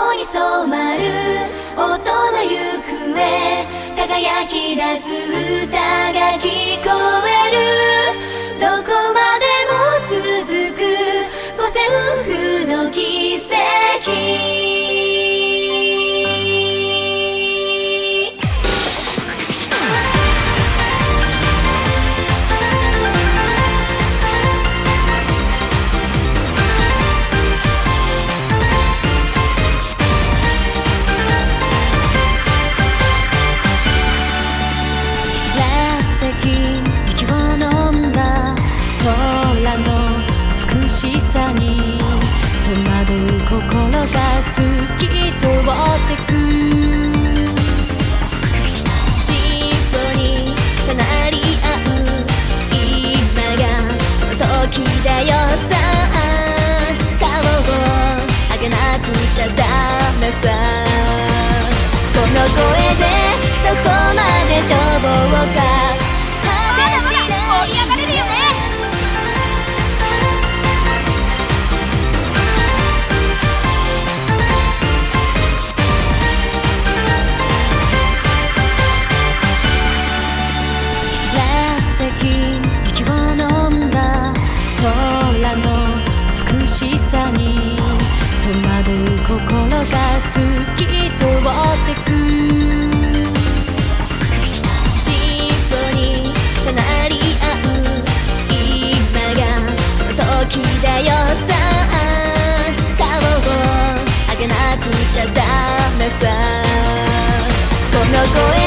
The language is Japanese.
青に染まる音の行方、輝き出す歌が聞こえる。どこまでも続く五線譜の奇跡。美しさに戸惑う心が透き通ってく。シンフォニーさなり合う今がその時だよ。さあ顔を上げなくちゃダメさ。この声でどこまで飛ぼうか。盛り上がれるよね。空の美しさに戸惑う心が透き通ってく。シンフォニーさなり合う今がその時だよ。さあ顔を上げなくちゃダメさ。この声